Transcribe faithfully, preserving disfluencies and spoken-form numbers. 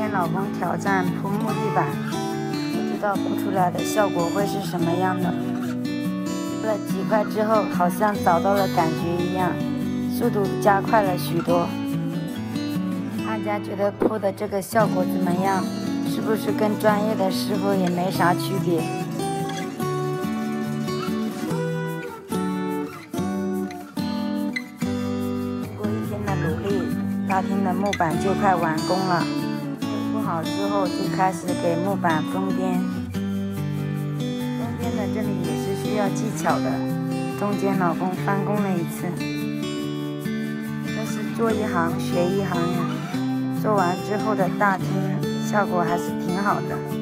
天老公挑战铺木地板，不知道铺出来的效果会是什么样的。铺了几块之后，好像找到了感觉一样，速度加快了许多。大家觉得铺的这个效果怎么样？是不是跟专业的师傅也没啥区别？经过一天的努力，大厅的木板就快完工了。铺好之后，就开始给木板封边。封边的这里也是需要技巧的，中间老公翻工了一次。这是做一行学一行呀，做完之后的大厅效果还是挺好的。